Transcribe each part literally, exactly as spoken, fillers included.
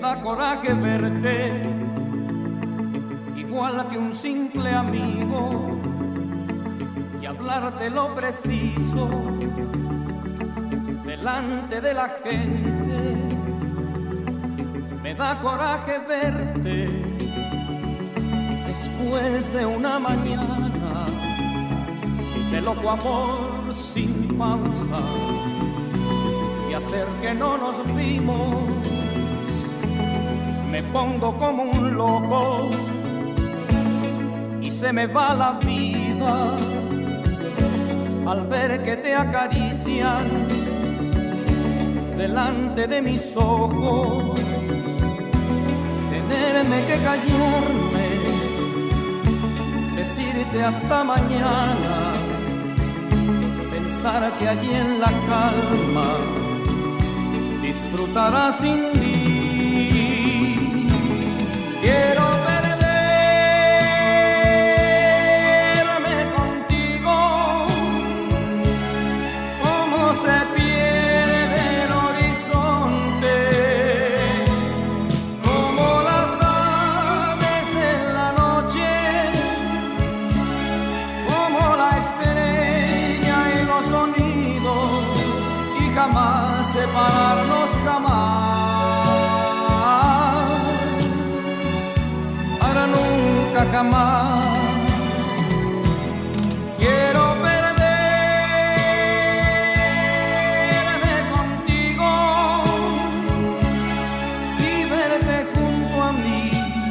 da coraje verte, igual que un simple amigo, y hablarte lo preciso delante de la gente. Me da coraje verte después de una mañana de loco amor sin pausa y hacer que no nos vimos. Me pongo como un loco y se me va la vida al ver que te acarician delante de mis ojos. Tenerme que callarme, decirte hasta mañana, pensar que allí en la calma disfrutarás sin mí. Quiero perderme contigo, como se pierde el horizonte, como las aves en la noche, como la estrella y los sonidos, y jamás separarnos, jamás. Nunca jamás quiero perderme contigo y verte junto a mí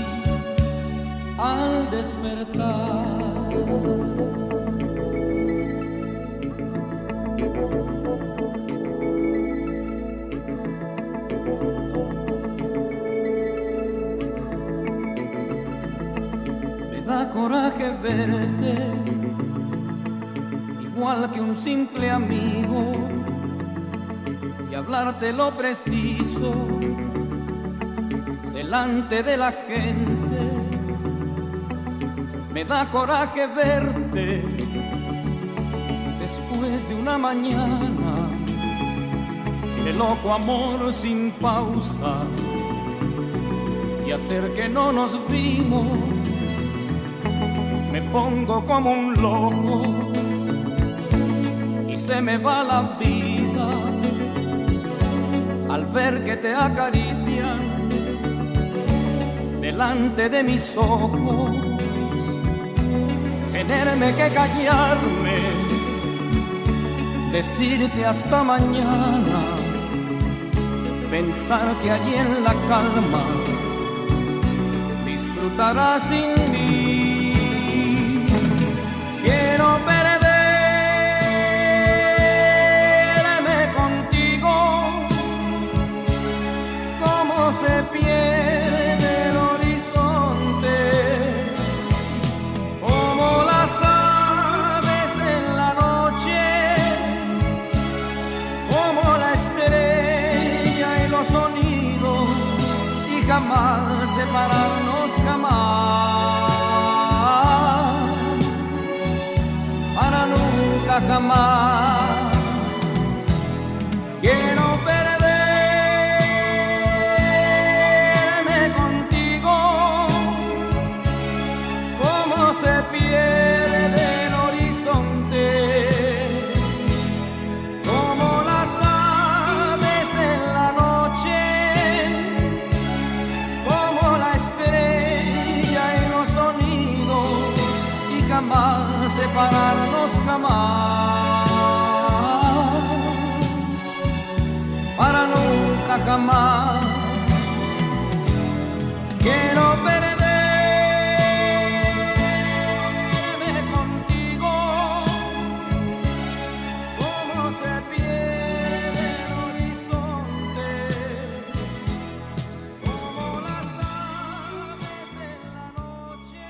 al despertar. Da coraje verte, igual que un simple amigo, y hablarte lo preciso delante de la gente. Me da coraje verte después de una mañana de loco amor sin pausa y hacer que no nos vimos. Me pongo como un loco y se me va la vida al ver que te acarician delante de mis ojos. Tenerme que callarme, decirte hasta mañana, pensar que allí en la calma disfrutarás sin mí. Quiero perderme contigo, como se pierde el horizonte, como las aves en la noche, como la estrella y los sonidos, y jamás separarnos, jamás. Jamás quiero perderme contigo, como se pierde el horizonte, como las aves en la noche, como la estrella y los sonidos, y jamás separarnos, jamás, para nunca jamás. Quiero perderme contigo, como se pierde el horizonte, como las aves en la noche.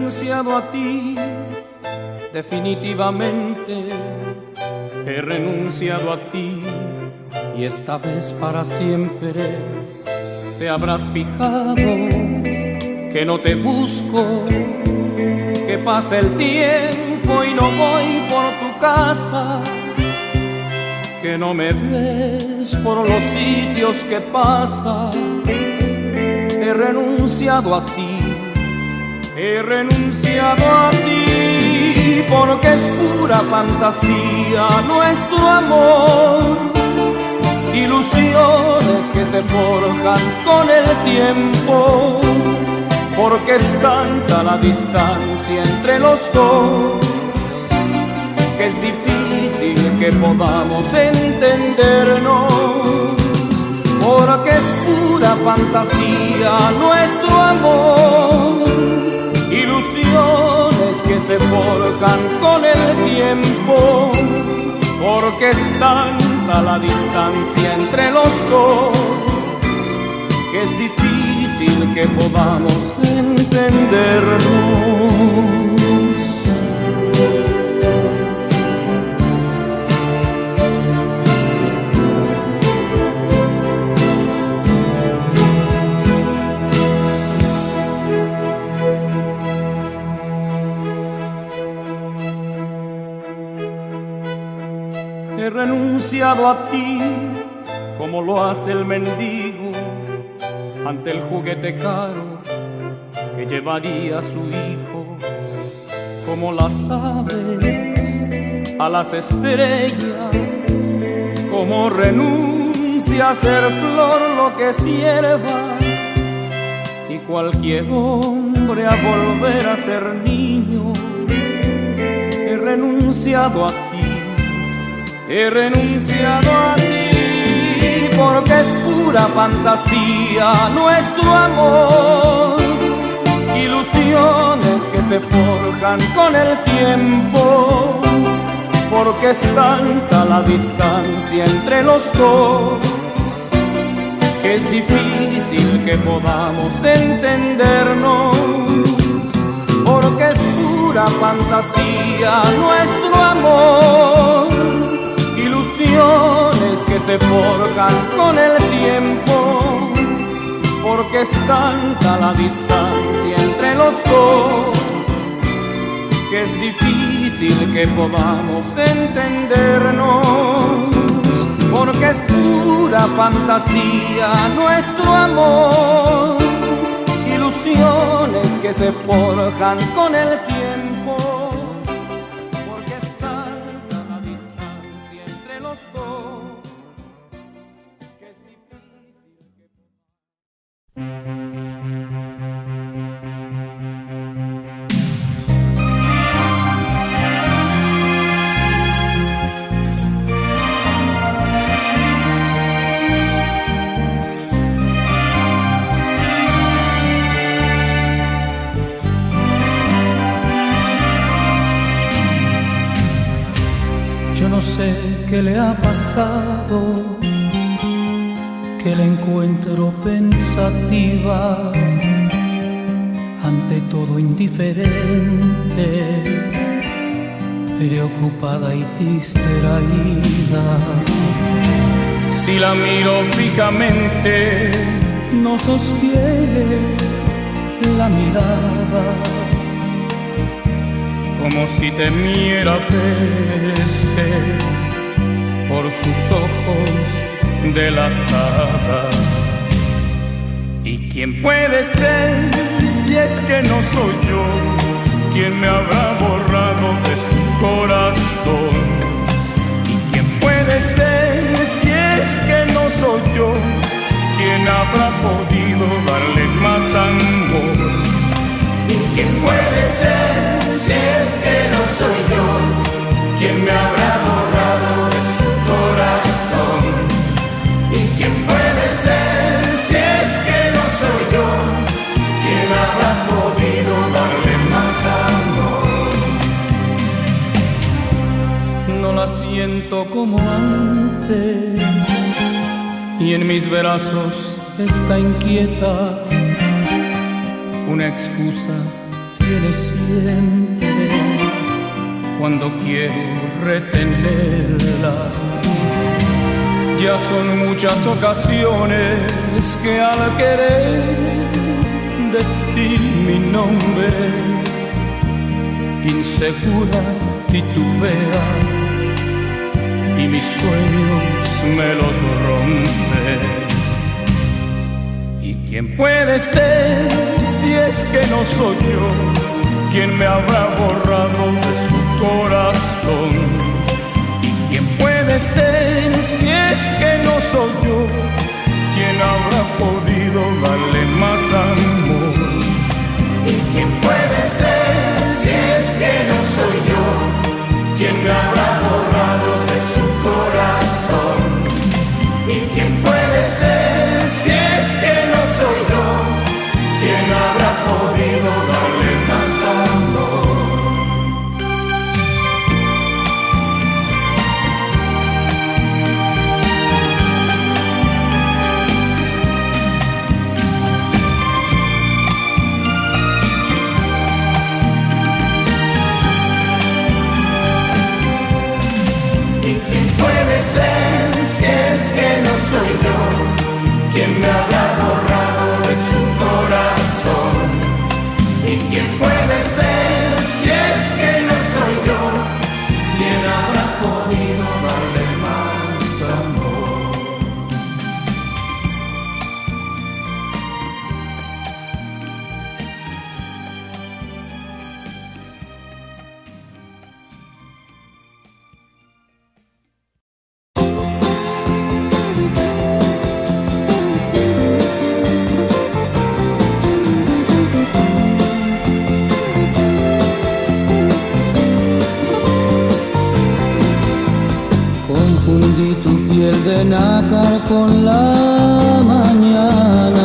renunciado a ti, definitivamente he renunciado a ti, y esta vez para siempre. Te habrás fijado que no te busco, que pasa el tiempo y no voy por tu casa, que no me ves por los sitios que pasas. He renunciado a ti, he renunciado a ti, porque es pura fantasía nuestro amor, ilusiones que se forjan con el tiempo, porque es tanta la distancia entre los dos que es difícil que podamos entendernos, porque es pura fantasía nuestro amor, ilusiones que se forjan con el tiempo, porque es tanta la distancia entre los dos que es difícil que podamos entendernos. He renunciado a ti como lo hace el mendigo ante el juguete caro que llevaría a su hijo, como las aves a las estrellas, como renuncia a ser flor lo que es hierba, y cualquier hombre a volver a ser niño. He renunciado a ti, he renunciado a ti, porque es pura fantasía nuestro amor, ilusiones que se forjan con el tiempo, porque es tanta la distancia entre los dos que es difícil que podamos entendernos, porque es pura fantasía nuestro amor, ilusiones que se forjan con el tiempo, porque es tanta la distancia entre los dos que es difícil que podamos entendernos, porque es pura fantasía nuestro amor, ilusiones que se forjan con el tiempo, porque es tanta la distancia entre los dos que es difícil que... No sé qué le ha pasado, que la encuentro pensativa, ante todo indiferente, preocupada y distraída. Si la miro fijamente, no sostiene la mirada, como si temiera verse por sus ojos delatada. ¿Y quién puede ser si es que no soy yo? ¿Quién me habrá borrado de su corazón? ¿Y quién puede ser si es que no soy yo? ¿Quién habrá podido darle más amor? ¿Y quién puede ser si es que no soy yo? ¿Quién me habrá borrado de su corazón? ¿Y quién puede ser si es que no soy yo? ¿Quién habrá podido darle más amor? no la siento como antes, y en mis brazos está inquieta, una excusa viene siempre cuando quiero retenerla. Ya son muchas ocasiones que al querer decir mi nombre, insegura titubea y mis sueños me los rompe. ¿Y quién puede ser si es que no soy yo? ¿Quién me habrá borrado de su corazón? ¿Y quién puede ser si es que no soy yo? ¿Quién habrá podido darle más amor? ¿Y quién puede ser si es que no soy yo? ¿Quién me habrá borrado de su corazón? ¿Y quién puede ser si es que no soy yo? ¿Quién habrá podido darle más amor? Puede ser si es que no soy yo, quien me habrá borrado de su corazón. Y quién puede ser si es que no soy yo, quien habrá podido darle más amor. Confundí tu piel de nácar con la mañana,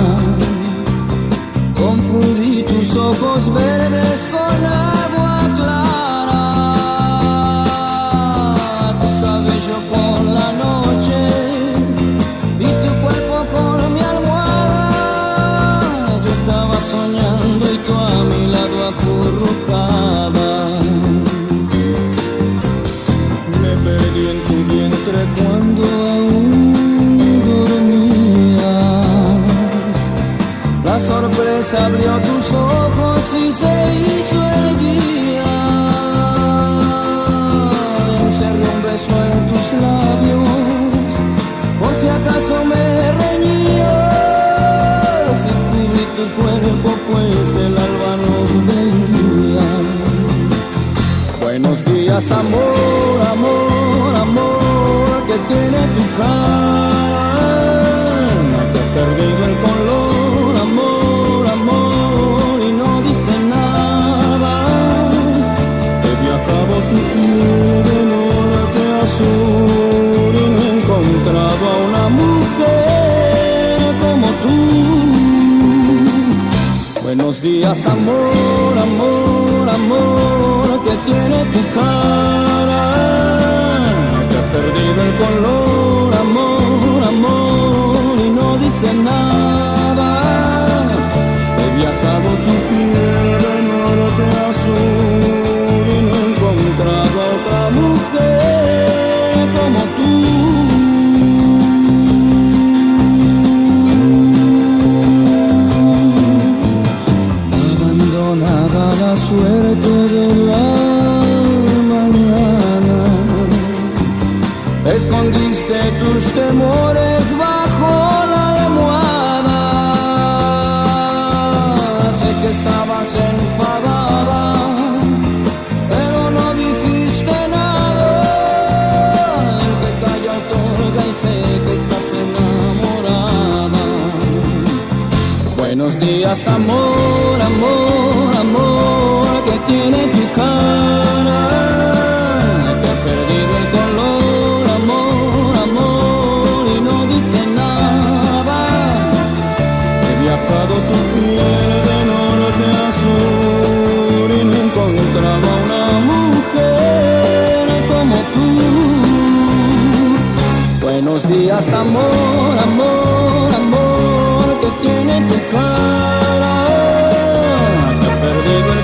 confundí tus ojos verdes con agua clara, tu cabello con la noche y tu cuerpo con mi almohada. Yo estaba soñando y tú a mi lado acurrucada. Perdí en tu vientre cuando aún dormías. La sorpresa abrió tus ojos y se hizo el día. Encerré un beso en tus labios, por si acaso me reñías. Y cubrí tu cuerpo pues el alba nos veía. Buenos días, amor, amor, amor, que tiene tu cara, que ha perdido el color, amor, amor, y no dice nada. He viajado tu piel de norte a sur y no he encontrado a una mujer como tú. Buenos días, amor, amor, amor, que tiene tu cara, que ha perdido el color, amor, amor, y no dice nada. He viajado tu piel de norte a sur y no he encontrado a otra mujer como tú. Abandonada la suerte de la mañana, escondiste tus temores bajo la almohada. Sé que estabas enfadada, pero no dijiste nada. El que calla otorga y sé que estás enamorada. Buenos días, amor, amor, amor, que tiene tu cara, que ha perdido el color, amor, amor, y no dice nada. He viajado tu piel de norte a sur y no he encontrado a una mujer como tú. Buenos días, amor, amor, amor, que tiene tu cara, que ha perdido el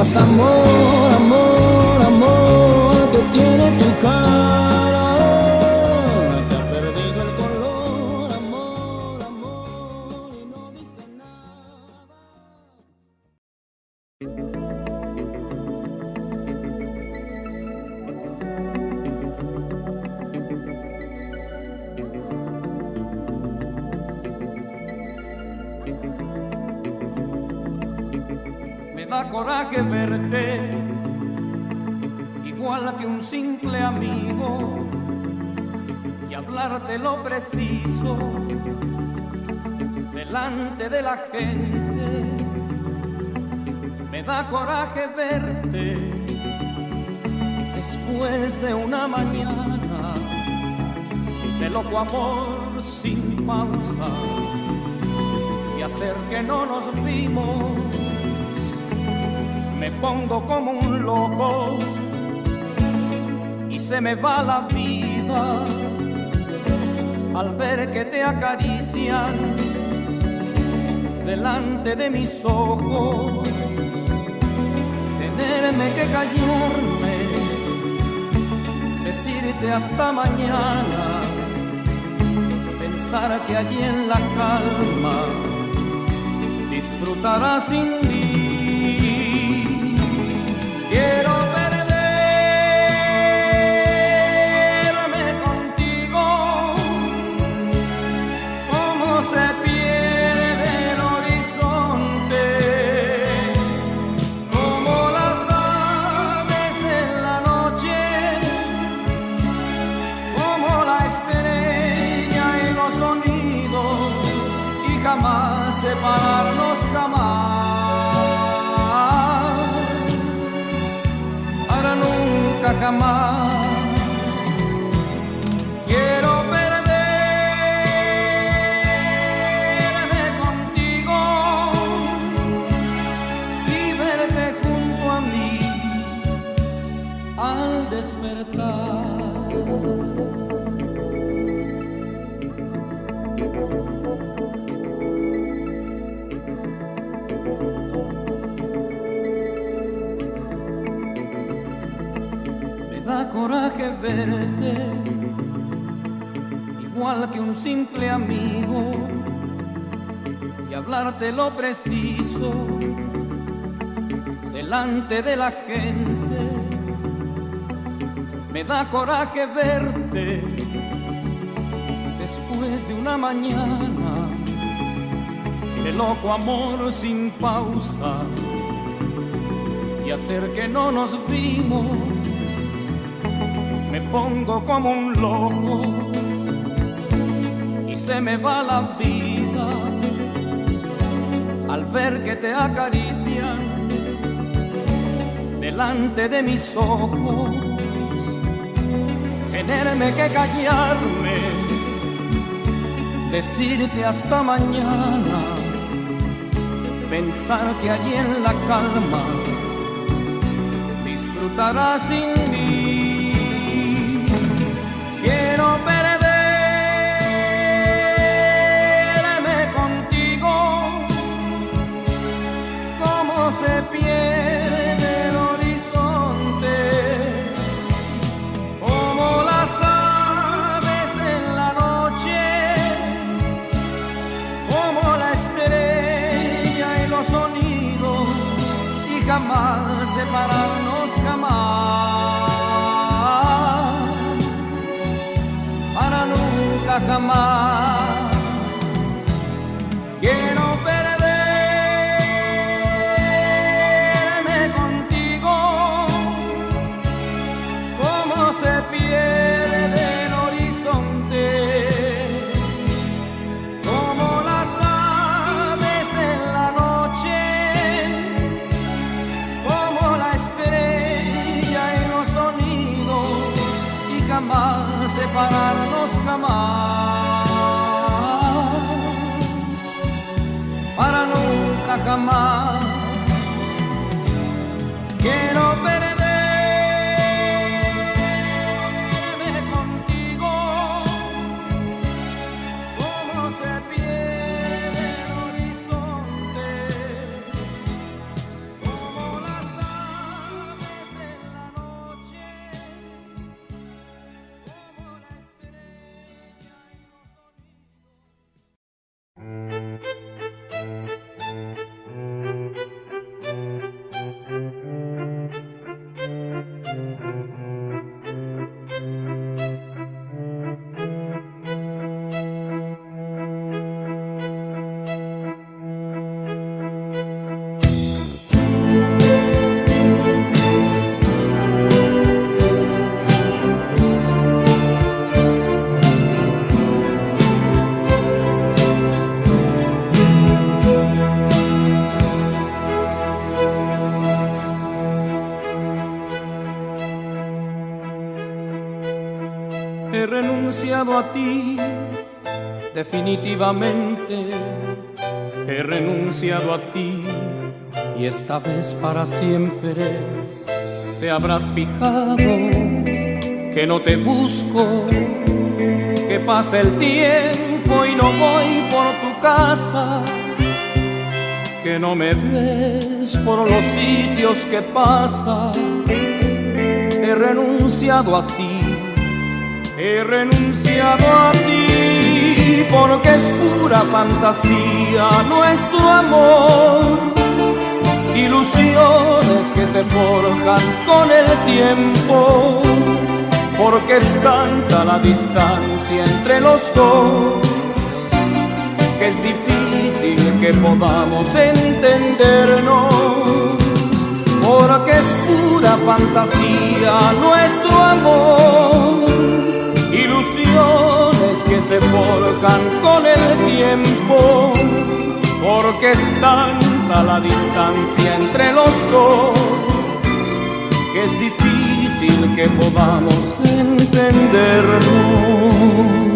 digas amor, amor, amor, que tiene tu cara, que ha perdido el color, amor, amor, y no dice nada. Me da coraje verte igual que un simple amigo y hablarte lo preciso delante de la gente. Me da coraje verte después de una mañana de loco amor sin pausa y hacer que no nos vimos. Me pongo como un loco y se me va la vida al ver que te acarician delante de mis ojos. Tenerme que callarme, decirte hasta mañana, pensar que allí en la calma disfrutarás sin mí. Quiero perderme contigo, como se pierde el horizonte, como las aves en la noche, como la estrella y los sonidos, y jamás separarnos, jamás. Jamás quiero perderme contigo y verte junto a mí al despertar. Da coraje verte igual que un simple amigo y hablarte lo preciso delante de la gente. Me da coraje verte después de una mañana de loco amor sin pausa y hacer que no nos vimos. Me pongo como un loco y se me va la vida al ver que te acarician delante de mis ojos. Tenerme que callarme, decirte hasta mañana, pensar que allí en la calma disfrutarás sin mí. Quiero perderme contigo, como se pierde el horizonte, como las aves en la noche, como la estrella y los sonidos, y jamás separarnos, jamás. Jamás quiero perderme contigo, como se pierde el horizonte, como las aves en la noche, como la estrella y los sonidos, y jamás separarnos, jamás, para nunca jamás. Quiero perderme contigo, como se pierde el horizonte, como las He renunciado a ti, definitivamente. He renunciado a ti y esta vez para siempre. Te habrás fijado que no te busco, que pasa el tiempo y no voy por tu casa, que no me ves por los sitios que pasas. He renunciado a ti, he renunciado a ti, porque es pura fantasía nuestro amor, ilusiones que se forjan con el tiempo, porque es tanta la distancia entre los dos que es difícil que podamos entendernos, porque es pura fantasía nuestro amor, ilusiones que se forjan con el tiempo, porque es tanta la distancia entre los dos que es difícil que podamos entendernos.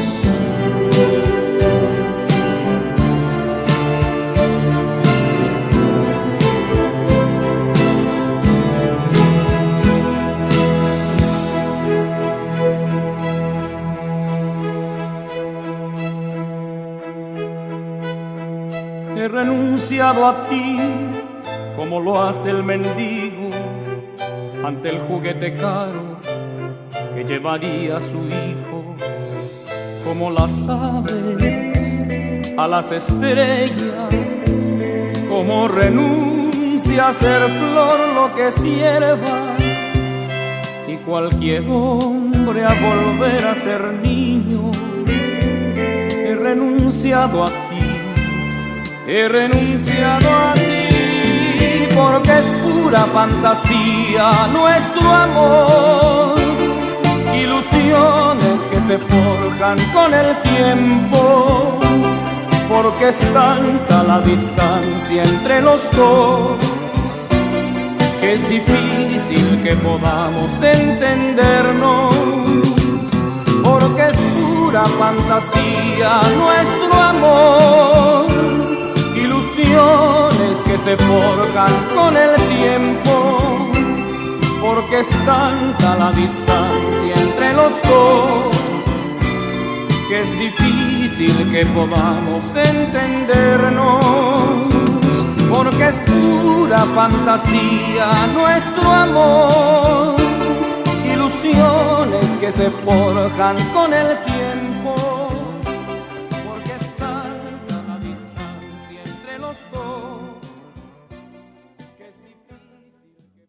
He renunciado a ti como lo hace el mendigo ante el juguete caro que llevaría a su hijo, como las aves a las estrellas, como renuncia a ser flor lo que es hierba, y cualquier hombre a volver a ser niño. He renunciado a ti, he renunciado a ti, porque es pura fantasía nuestro amor, ilusiones que se forjan con el tiempo, porque es tanta la distancia entre los dos que es difícil que podamos entendernos, porque es pura fantasía nuestro amor, ilusiones que se forjan con el tiempo, porque es tanta la distancia entre los dos que es difícil que podamos entendernos, porque es pura fantasía nuestro amor, ilusiones que se forjan con el tiempo, porque es tanta la distancia entre los dos que es difícil que...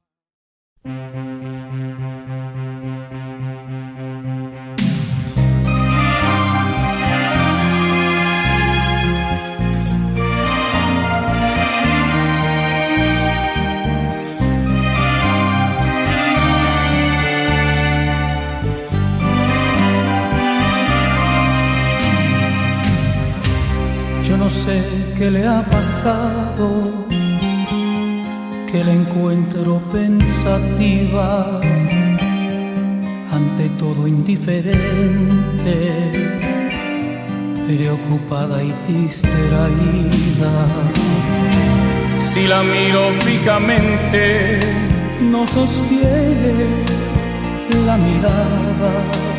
No sé qué le ha pasado, que la encuentro pensativa, ante todo indiferente, preocupada y distraída. Si la miro fijamente, no sostiene la mirada,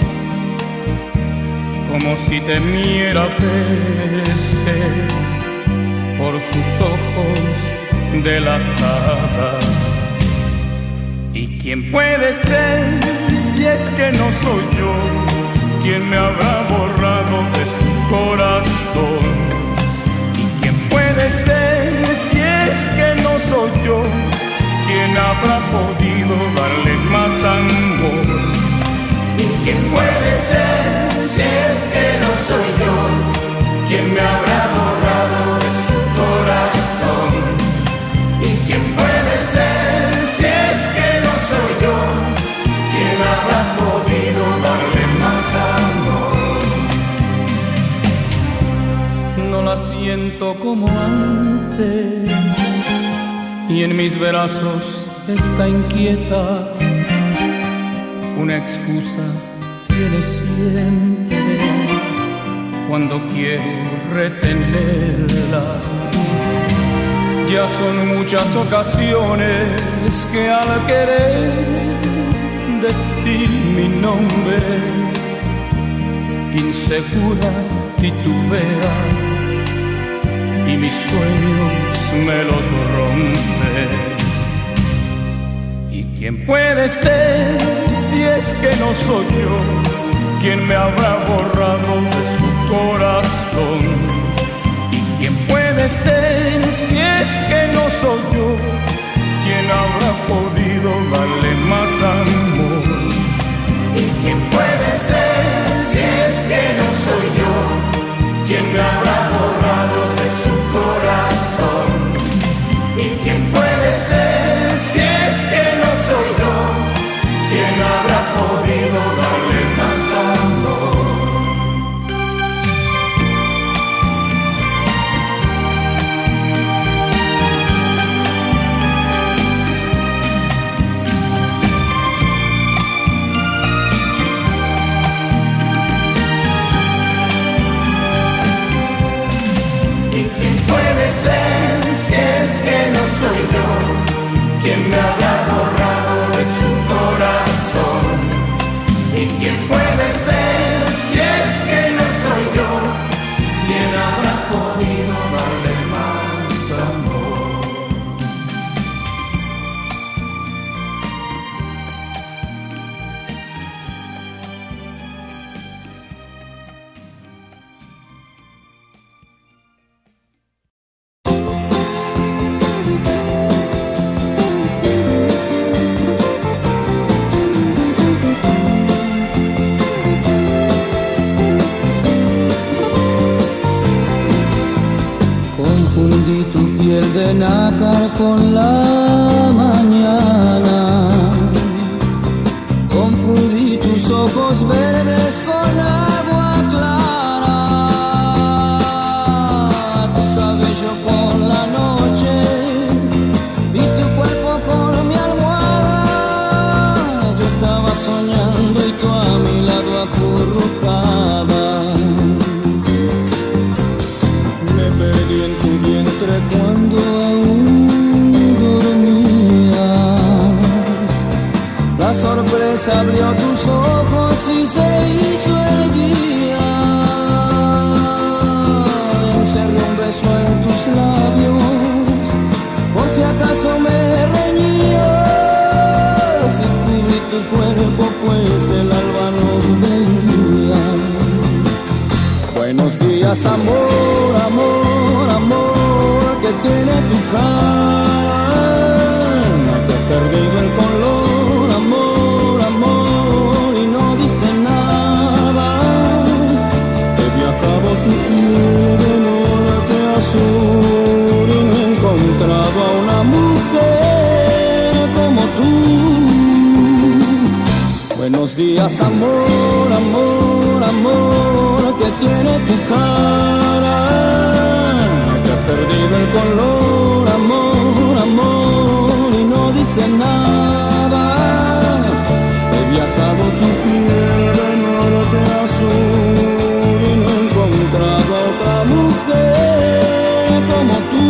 como si temiera verse por sus ojos delatada. ¿Y quién puede ser si es que no soy yo? ¿Quién me habrá borrado de su corazón? ¿Y quién puede ser si es que no soy yo? ¿Quién habrá podido darle más amor? ¿Y quién puede ser si es que no soy yo? ¿Quién me habrá borrado de su corazón? ¿Y quién puede ser si es que no soy yo? ¿Quién habrá podido darle más amor? no la siento como antes, y en mis brazos está inquieta, una excusa detiene siempre cuando quiero retenerla. Ya son muchas ocasiones que al querer decir mi nombre, insegura titubea y mis sueños me los rompe. ¿Y quién puede ser si es que no soy yo? ¿Quién me habrá borrado de su corazón? ¿Y quién puede ser si es que no soy yo? ¿Quién habrá podido darle más amor? ¿Y quién puede ser si es que no soy yo? ¿Quién me habrá borrado de su corazón? ¿Y quién puede ser si es que no soy yo? ¿Quién habrá podido darle más amor? Puede ser si es que no soy yo, quien me habrá borrado de su corazón. Y quién puede ser si es que no soy yo, quien habrá podido darle más amor. Confundí tu piel de nácar con la mañana, confundí tus ojos verdes con agua clara, tu cabello con la noche y tu cuerpo con mi almohada. Yo estaba soñando y tú a mi lado acurrucada. Perdí en tu vientre cuando aún dormías. La sorpresa abrió tus ojos y se hizo el día. Encerré un beso en tus labios, por si acaso me reñías. Y cubrí tu cuerpo pues el alba nos veía. Buenos días, amor, amor, amor, que tiene tu cara, que ha perdido el color, amor, amor, y no dice nada. He viajado tu piel de norte a sur y no encontraba una mujer como tú. Buenos días, amor, amor, amor, que tiene tu cara, que ha perdido el color, amor, amor, y no dice nada. He viajado tu piel de norte a sur y no encontraba otra mujer como tú.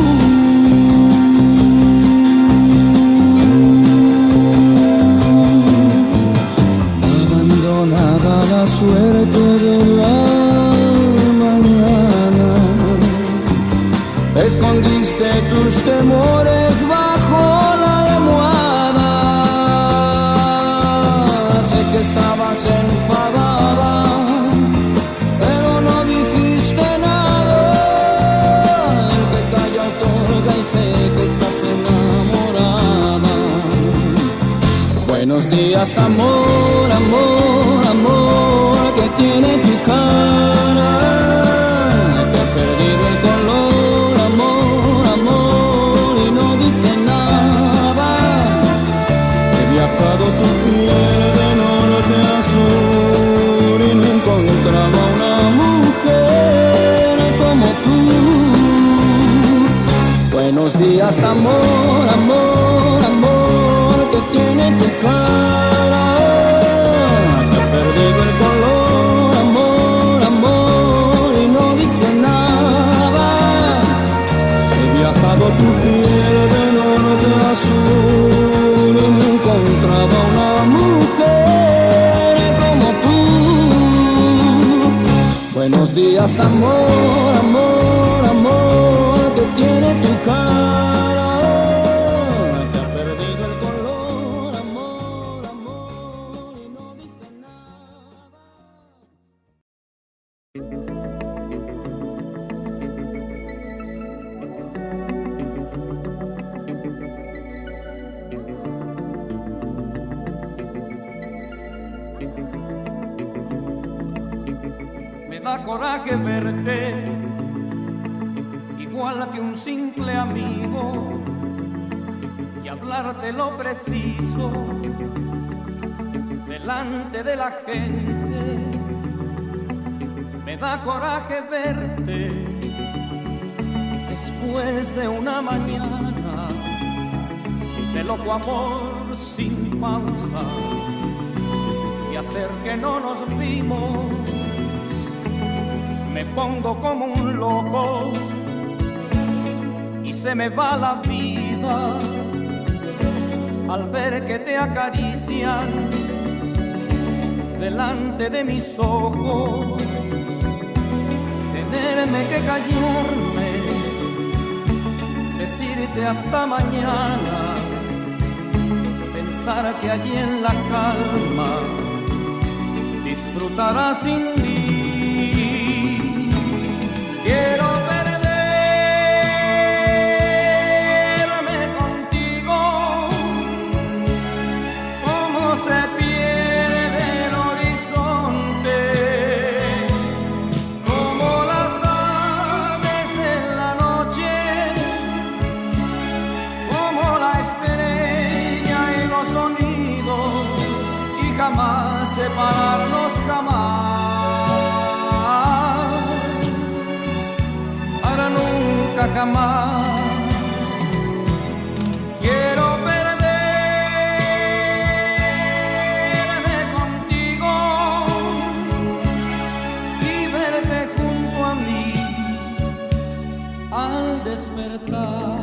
Abandonada la suerte de la mañana, escondiste tus temores bajo la almohada. Sé que estabas enfadada, pero no dijiste nada. El que calla otorga y sé que estás enamorada. Buenos días, amor, amor, amor, que tiene tu cara, que ha perdido el color, amor, amor, y no días, amor, amor, amor, que tiene tu cara, que ha perdido el color, amor, amor, y no dice nada. Me da coraje verte igual que un simple amigo y hablarte lo preciso delante de la gente. Me da coraje verte después de una mañana de loco amor sin pausa y hacer que no nos vimos. Me pongo como un loco y se me va la vida al ver que te acarician delante de mis ojos. Tenerme que callarme, decirte hasta mañana, pensar que allí en la calma disfrutarás sin mí. Quiero perderme contigo, como se pierde el horizonte, como las aves en la noche, como la estrella y los sonidos, y jamás separarnos, jamás. Nunca jamás quiero perderme contigo y verte junto a mí al despertar.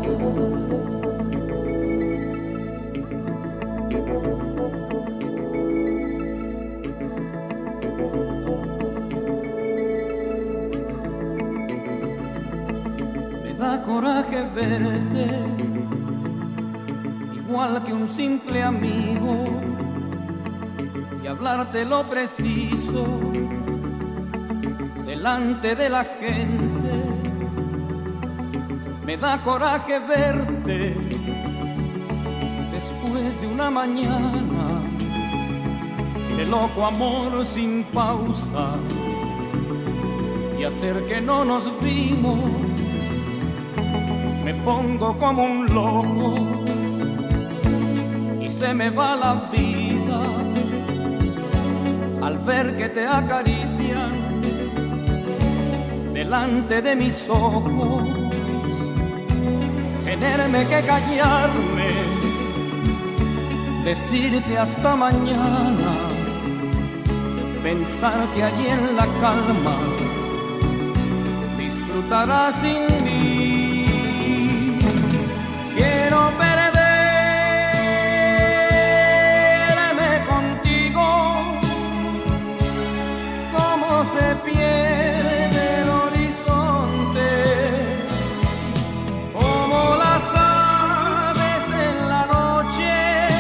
Da coraje verte igual que un simple amigo y hablarte lo preciso delante de la gente. Me da coraje verte después de una mañana de loco amor sin pausa y hacer que no nos vimos. Me pongo como un loco y se me va la vida al ver que te acarician delante de mis ojos. Tenerme que callarme, decirte hasta mañana, pensar que allí en la calma disfrutarás sin mí. Quiero perderme contigo, como se pierde el horizonte, como las aves en la noche,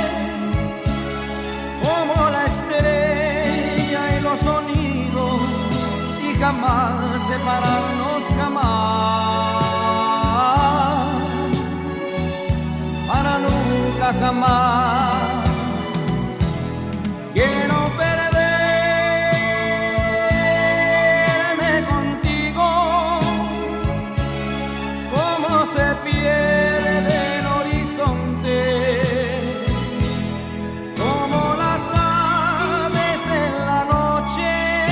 como la estrella y los sonidos, y jamás separarnos, jamás. Nunca jamás quiero perderme contigo, como se pierde el horizonte, como las aves en la noche,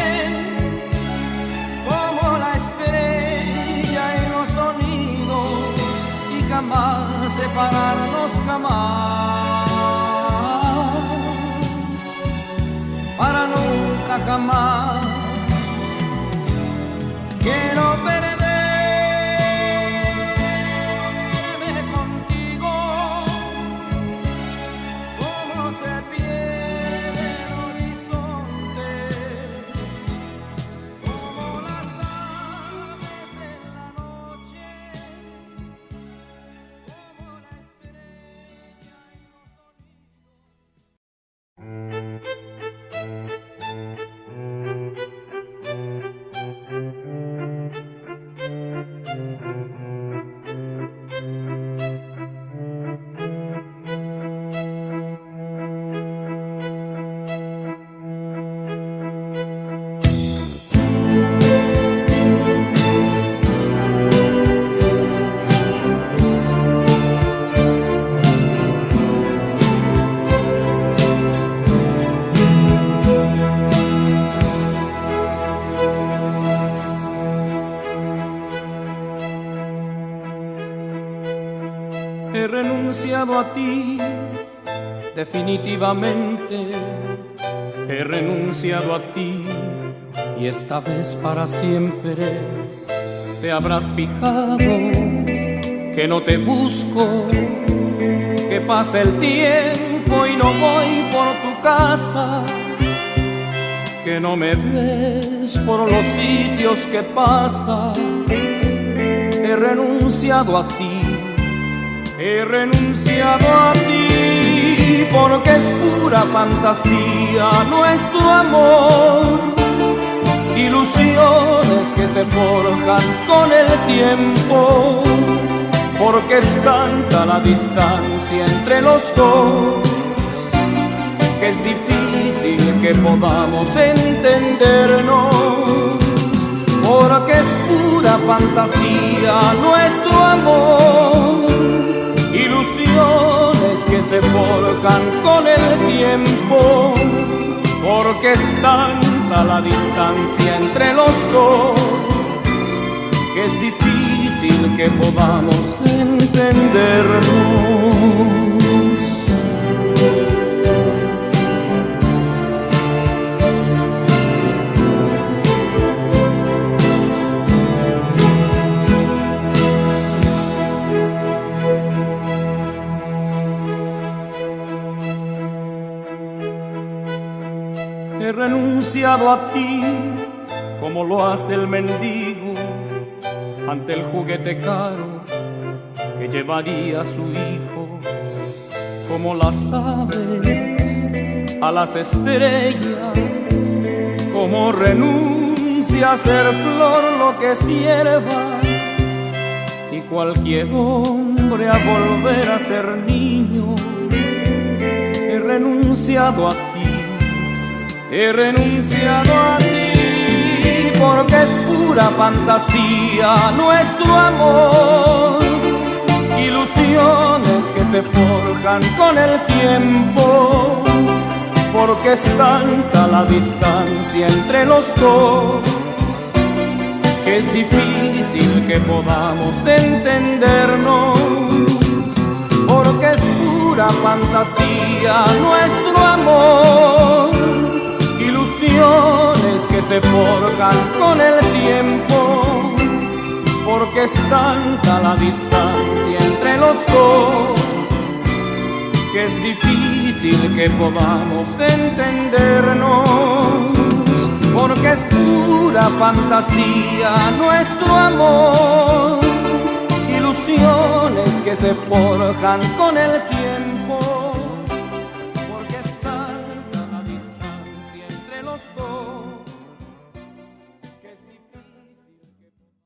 como la estrella y los sonidos, y jamás separarnos, jamás, para nunca jamás. Quiero perderme contigo, como se pierde el horizonte, como la renunciado a ti, definitivamente he renunciado a ti, y esta vez para siempre. Te habrás fijado que no te busco, que pasa el tiempo y no voy por tu casa, que no me ves por los sitios que pasas. He renunciado a ti, he renunciado a ti, porque es pura fantasía nuestro amor, ilusiones que se forjan con el tiempo, porque es tanta la distancia entre los dos que es difícil que podamos entendernos, porque es pura fantasía nuestro amor, ilusiones que se forjan con el tiempo, porque es tanta la distancia entre los dos que es difícil que podamos entendernos. He renunciado a ti como lo hace el mendigo ante el juguete caro que llevaría a su hijo, como las aves a las estrellas, como renuncia a ser flor lo que es hierba, y cualquier hombre a volver a ser niño. He renunciado a ti, he renunciado a ti, porque es pura fantasía nuestro amor, ilusiones que se forjan con el tiempo, porque es tanta la distancia entre los dos que es difícil que podamos entendernos, porque es pura fantasía nuestro amor, ilusiones que se forjan con el tiempo, porque es tanta la distancia entre los dos que es difícil que podamos entendernos, porque es pura fantasía nuestro amor, ilusiones que se forjan con el tiempo, porque es tanta la distancia entre los dos que es difícil que...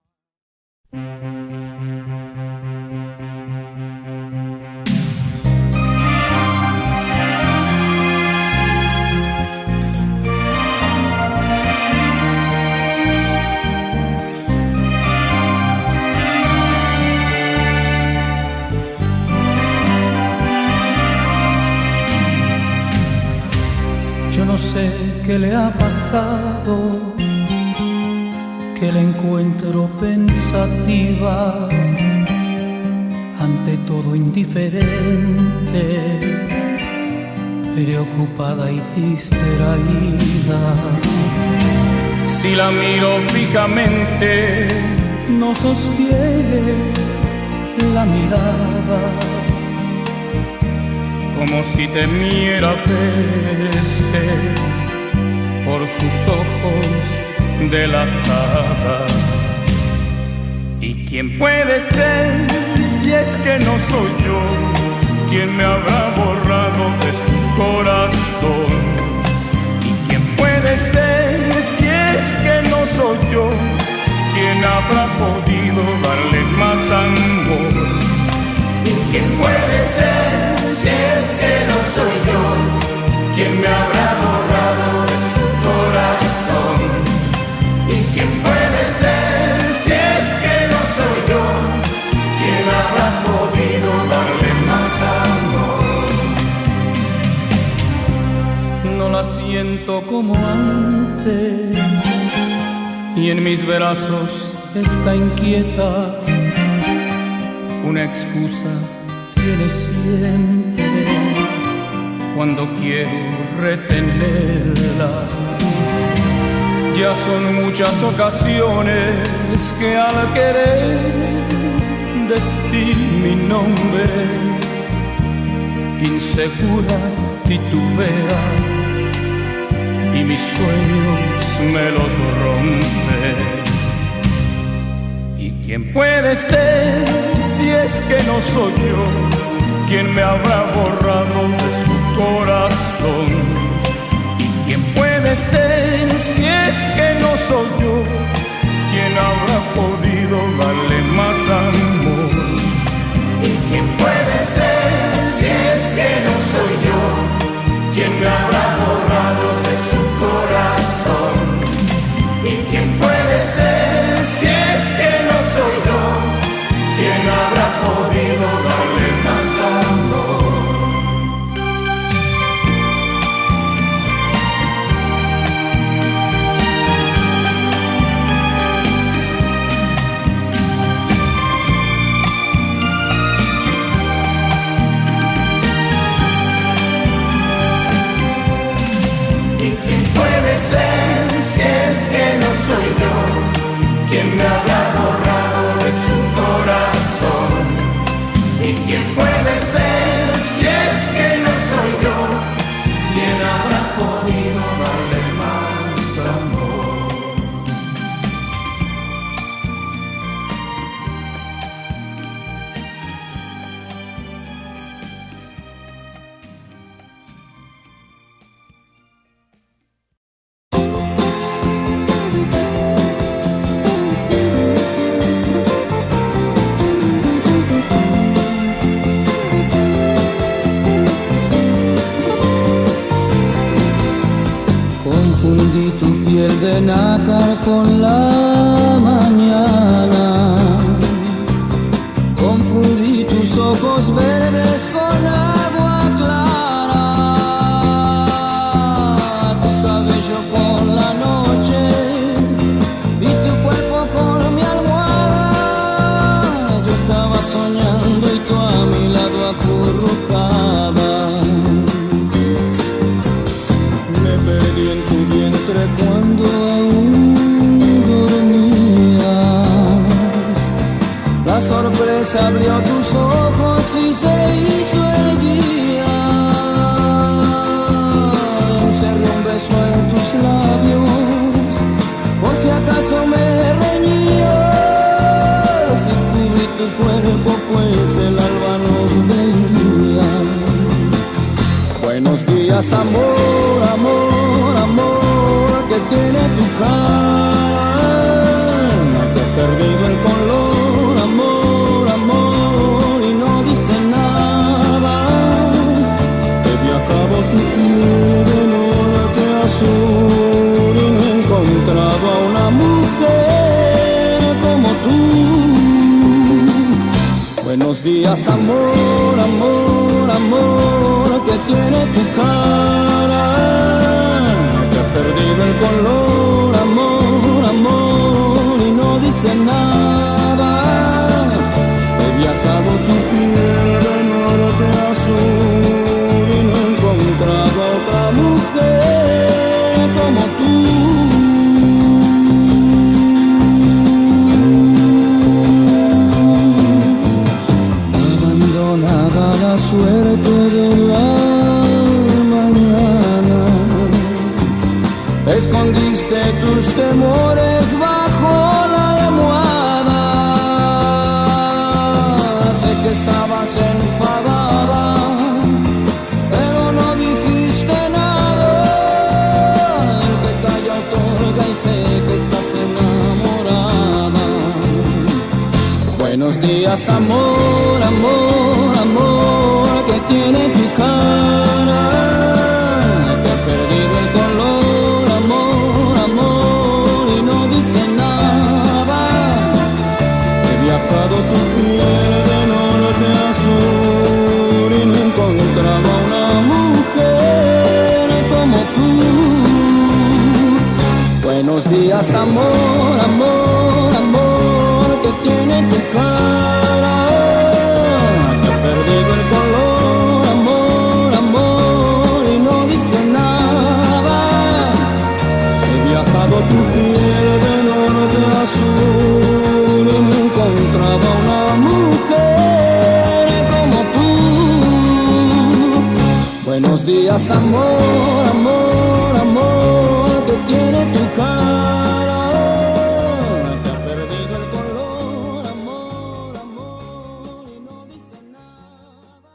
No sé qué le ha pasado, que la encuentro pensativa, ante todo indiferente, preocupada y distraída. Si la miro fijamente, no sostiene la mirada, como si temiera verse por sus ojos delatada. ¿Y quién puede ser si es que no soy yo? ¿Quién me habrá borrado de su corazón? ¿Y quién puede ser si es que no soy yo? ¿Quién habrá podido darle más amor? ¿Y quién puede ser si es que no soy yo? ¿Quién me habrá borrado de su corazón? ¿Y quién puede ser si es que no soy yo? ¿Quién habrá podido darle más amor? no la siento como antes, y en mis brazos está inquieta una excusa detiene siempre cuando quiero retenerla. Ya son muchas ocasiones que al querer decir mi nombre, insegura titubea y mis sueños me los rompe. ¿Y quién puede ser si es que no soy yo? ¿Quién me habrá borrado de su corazón? ¿Y quién puede ser si es que no soy yo? ¿Quién habrá podido darle más amor? ¿Y quién puede ser si es que no soy yo? ¿Quién me habrá borrado de su corazón? ¿Y quién puede ser si es que no soy yo? ¿Quién habrá podido darle más amor? Puede ser si es que no soy yo, quien me habrá borrado de su corazón. Y quién puede ser si es que no soy yo, quien habrá podido darle más amor. Confundí tu piel de nácar con la mañana, confundí tus ojos verdes con agua clara, tu cabello con la noche y tu cuerpo con mi almohada. Yo estaba soñando y tú a mi lado acurrucada. Perdí en tu vientre cuando aún dormías. La sorpresa abrió tus ojos y se hizo el día. Encerré un beso en tus labios, por si acaso me reñías. Y cubrí tu cuerpo pues el alba nos veía. Buenos días, amor, amor, amor, que tiene tu cara, que ha perdido el color, amor, amor, y no dice nada. He viajado tu piel de norte a sur y no encontraba una mujer como tú. Buenos días, amor, amor, amor, que tiene tu cara, que ha perdido el color, amor, amor, y no dice nada. He viajado tu piel de norte a sur y no encontraba otra mujer como tú. Abandonada la suerte de la mañana, escondiste tus temores bajo la almohada. Sé que estabas enfadada, pero no dijiste nada. El que calla otorga y sé que estás enamorada. Buenos días, amor, amor, amor, que tiene tu cara, que ha perdido el color, amor, amor, y no dice nada. He viajado tu piel de norte a sur y no encontraba una mujer como tú. Buenos días, amor, amor, amor, que tiene tu cara, que ha perdido el tu piel de norte azul y no encontraba una mujer como tú. Buenos días, amor, amor, amor, que tiene tu cara, que ha perdido el color, amor, amor, y no dice nada.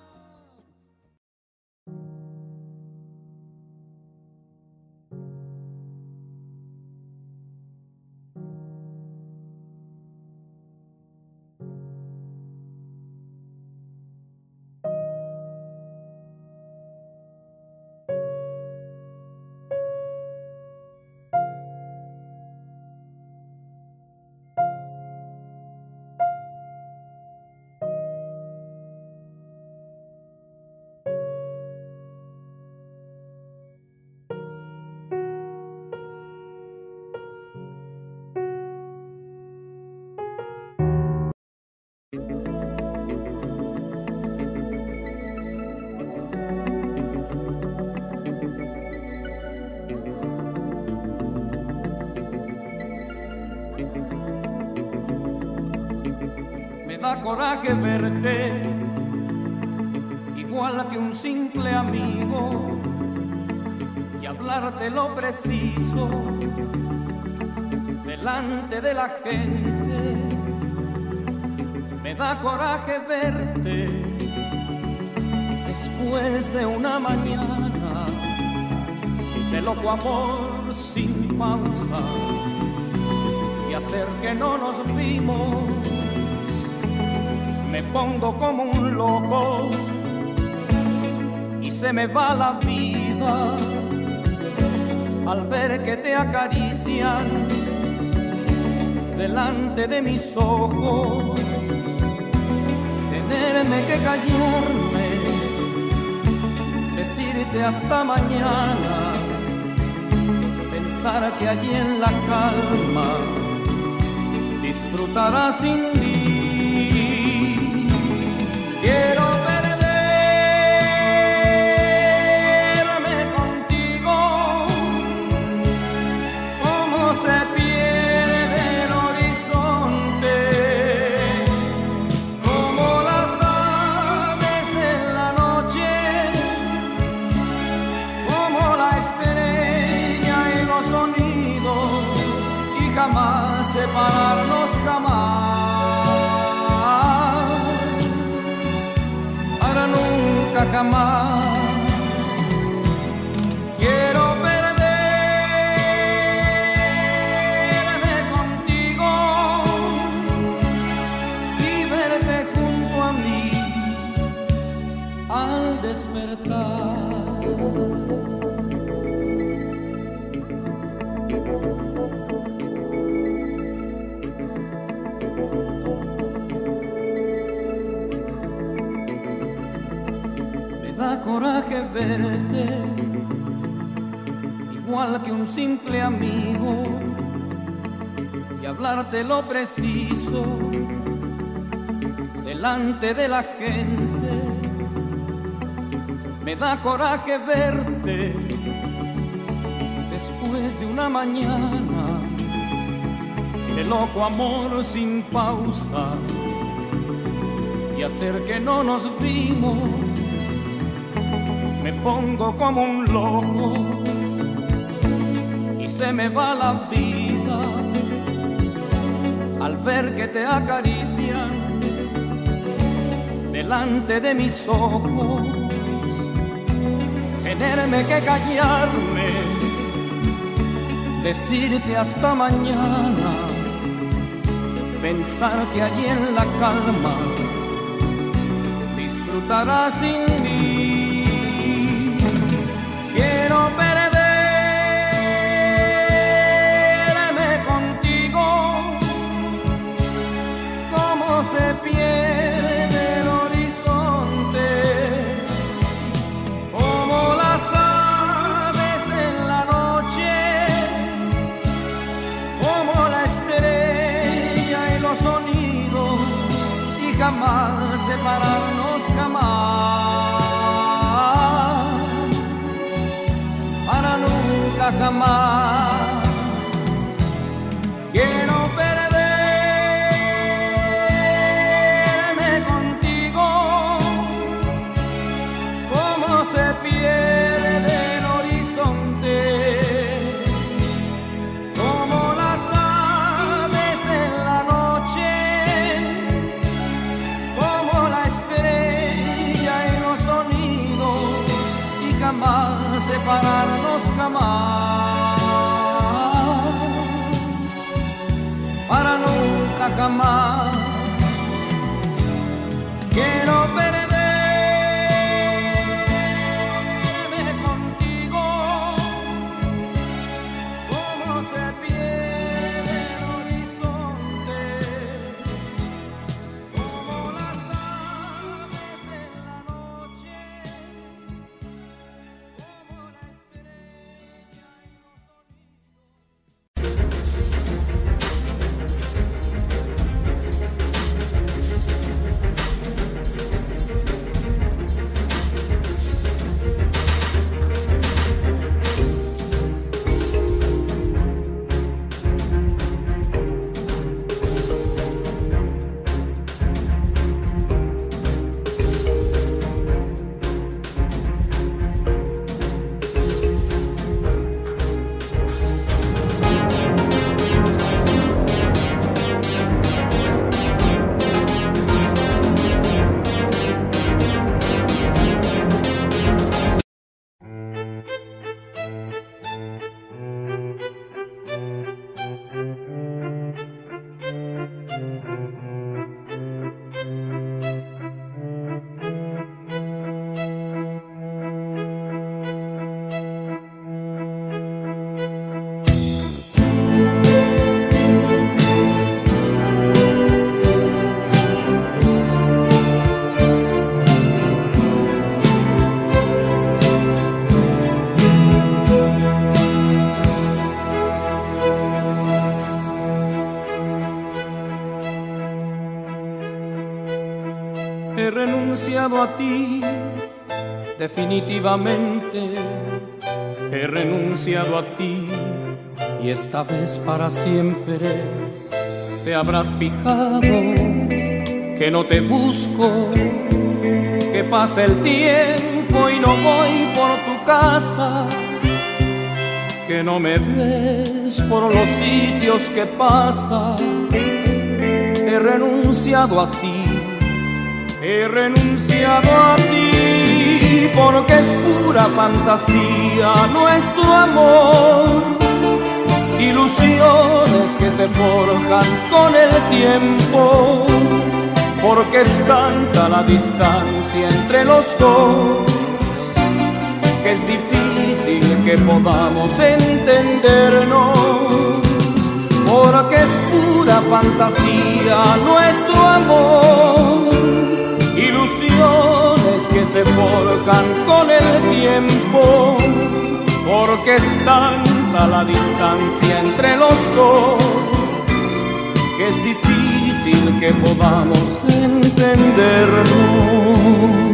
Me da coraje verte igual que un simple amigo y hablarte lo preciso delante de la gente. Me da coraje verte después de una mañana de loco amor sin pausa y hacer que no nos vimos. Me pongo como un loco y se me va la vida al ver que te acarician delante de mis ojos. Tenerme que callarme, decirte hasta mañana, pensar que allí en la calma disfrutarás sin mí. Quiero perderme contigo, como se pierde el horizonte, como las aves en la noche, como la estrella y los sonidos, y jamás separarnos, jamás. Jamás quiero perderme contigo y verte junto a mí al despertar. Da coraje verte igual que un simple amigo y hablarte lo preciso delante de la gente. Me da coraje verte después de una mañana de loco amor sin pausa y hacer que no nos vimos. Me pongo como un loco y se me va la vida al ver que te acarician delante de mis ojos. Tenerme que callarme, decirte hasta mañana, pensar que allí en la calma disfrutarás sin mí. Quiero perderme contigo, como se pierde el horizonte, como las aves en la noche, como la estrella y los sonidos, y jamás separarnos, jamás. Para nunca jamás jamás. Quiero perderme contigo, como se pierde el horizonte, como las aves en la noche, como la estrella y los he renunciado a ti, definitivamente he renunciado a ti, y esta vez para siempre. Te habrás fijado que no te busco, que pasa el tiempo y no voy por tu casa, que no me ves por los sitios que pasas. He renunciado a ti, he renunciado a ti, porque es pura fantasía nuestro amor, ilusiones que se forjan con el tiempo, porque es tanta la distancia entre los dos, que es difícil que podamos entendernos, porque es pura fantasía nuestro amor, ilusiones que se forjan con el tiempo, porque es tanta la distancia entre los dos, que es difícil que podamos entendernos.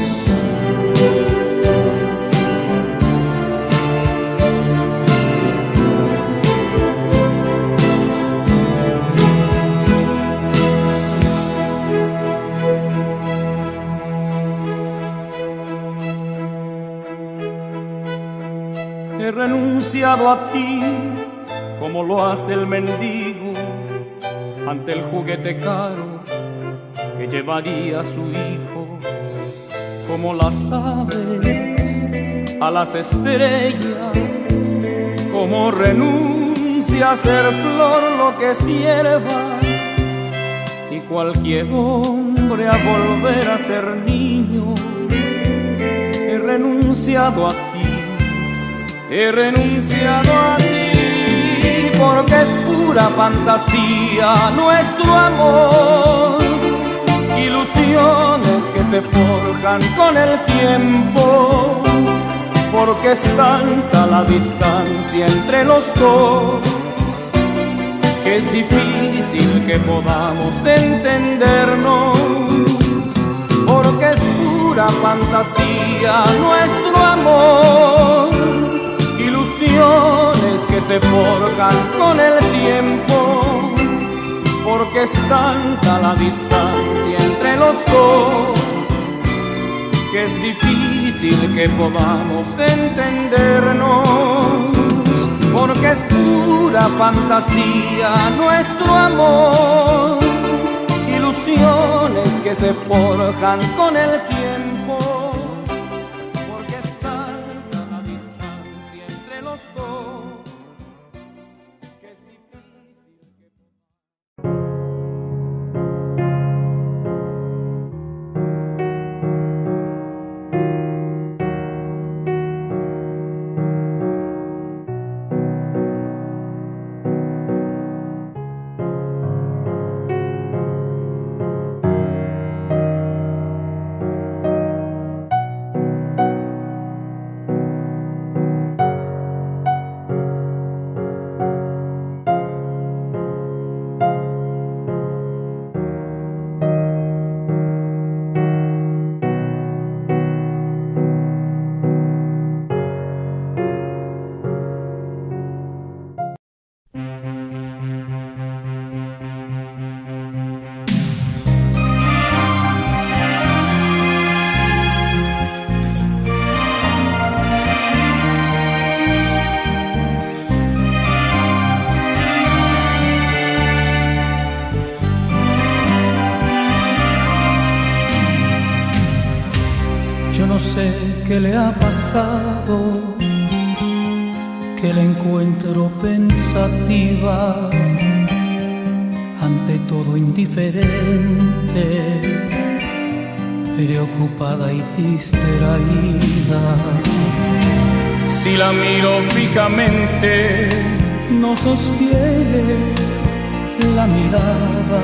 He renunciado a ti como lo hace el mendigo ante el juguete caro que llevaría a su hijo, como las aves a las estrellas, como renuncia a ser flor lo que es hierba, y cualquier hombre a volver a ser niño. He renunciado a ti, he renunciado a ti, porque es pura fantasía nuestro amor, ilusiones que se forjan con el tiempo, porque es tanta la distancia entre los dos, que es difícil que podamos entendernos, porque es pura fantasía nuestro amor, ilusiones que se forjan con el tiempo, porque es tanta la distancia entre los dos, que es difícil que podamos entendernos, porque es pura fantasía nuestro amor, ilusiones que se forjan con el tiempo, porque es tanta la distancia entre los dos, que es difícil que... qué le ha pasado, que la encuentro pensativa, ante todo indiferente, preocupada y distraída. Si la miro fijamente, no sostiene la mirada,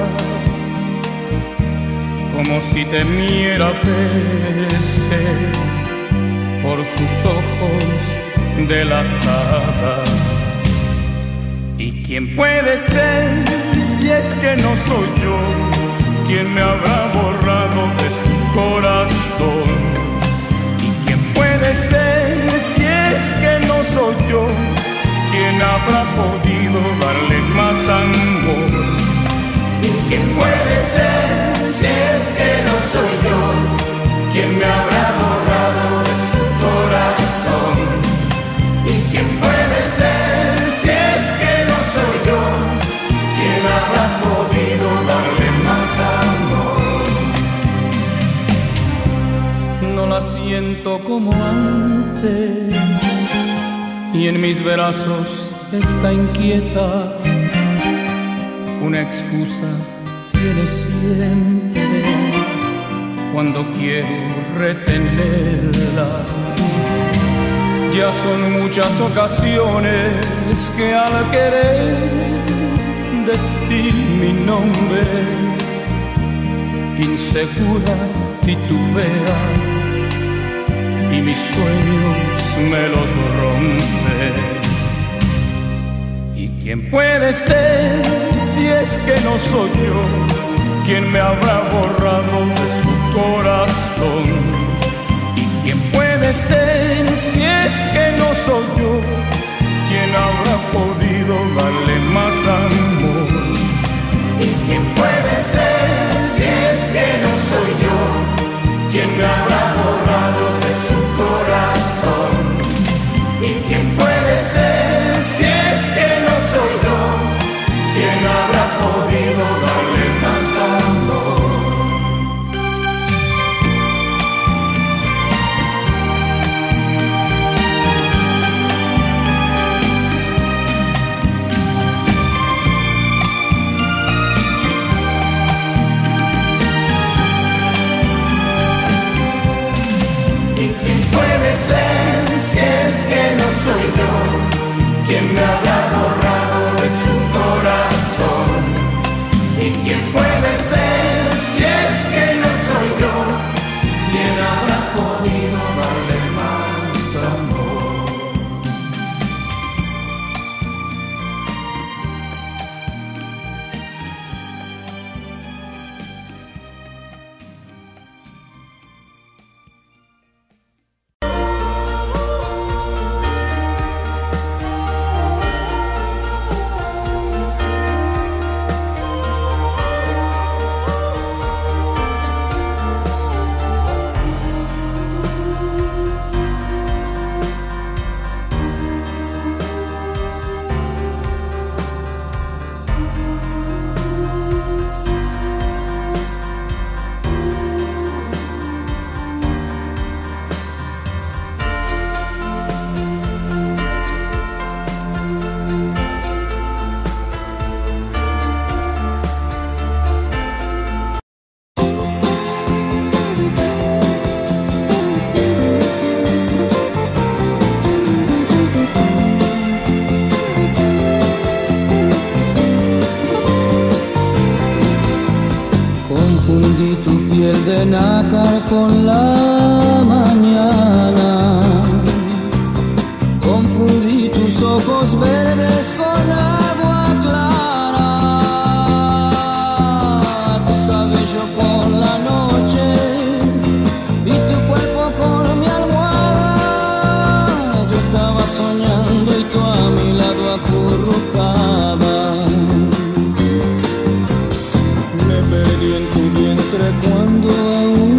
como si temiera verse por sus ojos delatada. ¿Y quién puede ser si es que no soy yo? ¿Quién me habrá borrado de su corazón? ¿Y quién puede ser si es que no soy yo? ¿Quién habrá podido darle más amor? ¿Y quién puede ser si es que no soy yo? ¿Quién me habrá borrado de su corazón? ¿Y quién puede ser si es que no soy yo? ¿Quién habrá podido darle más amor? no la siento como antes, y en mis brazos está inquieta. Una excusa tiene siempre cuando quiero retenerla. Ya son muchas ocasiones que al querer decir mi nombre, insegura titubea y mis sueños me los rompe. ¿Y quién puede ser si es que no soy yo? ¿Quién me habrá borrado de su corazón? ¿Y quién puede ser si es que no soy yo? ¿Quién habrá podido darle más amor? ¿Y quién puede ser si es que no soy yo? ¿Quién me habrá borrado de su corazón? ¿Y quién puede ser si es que no soy yo? ¿Quién habrá podido darle más amor? ¿Y quién puede ser si es que no soy yo? ¿Quién me habrá borrado de su corazón? ¿Y quién puede ser si es que no soy yo? ¿Quién habrá podido darle más amor? Confundí tu piel de nácar con la mañana, confundí tus ojos verdes con agua clara, tu cabello con la noche y tu cuerpo con mi almohada. Yo estaba soñando y tú a mi lado acurrucada. Me perdí en tu vientre cuando aún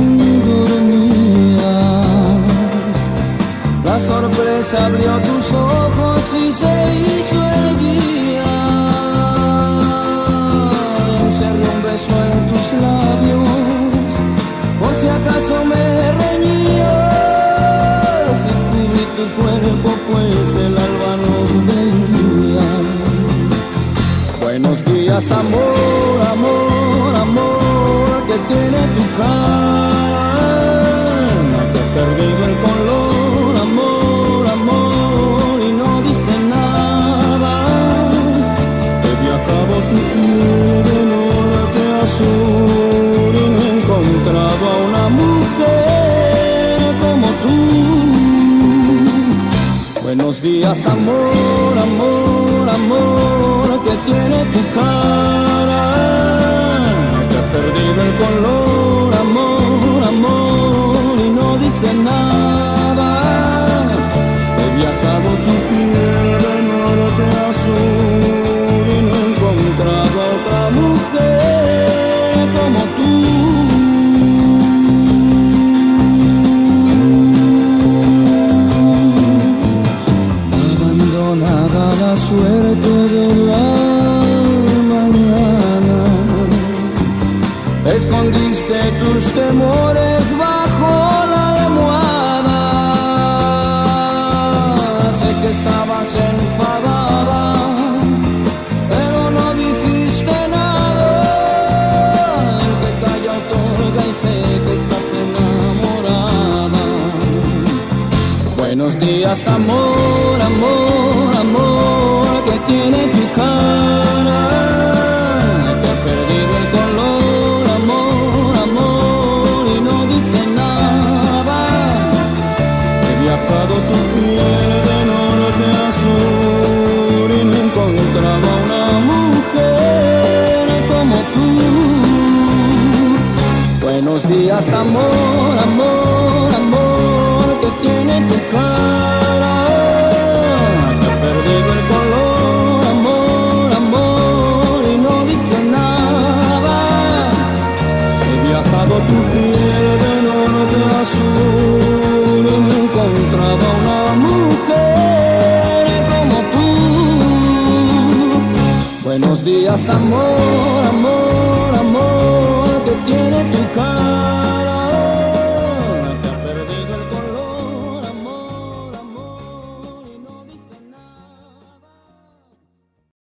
dormías. La sorpresa abrió tus ojos y se hizo el día. Encerré un beso en tus labios, por si acaso me reñías. días, amor, amor, amor, que tiene tu cara, que ha perdido el color, amor, amor, y no dice nada. He viajado tu piel de norte a sur y no he encontrado a una mujer como tú. Buenos días, amor, amor, amor, que tiene tu cara, que ha perdido el color, amor, amor, y no dice nada. He viajado tu piel de norte a sur y no he encontrado a otra mujer como tú. Abandonada la suerte de la mañana, escondiste tus temores bajo la almohada. Sé que estabas enfadada, pero no dijiste nada. En que calla otorga y sé que estás enamorada. Buenos días, amor, amor, amor, que tiene tu cara, que ha perdido el color, amor, amor, y no dice nada. He viajado tu piel de norte a sur y no he encontrado a una mujer como tú. Buenos días, amor, amor, amor, que tiene tu cara, que ha perdido el color, amor, amor, y no dice nada. He viajado tu piel de norte a sur y no he encontrado a una mujer como tú. Buenos días, amor, amor,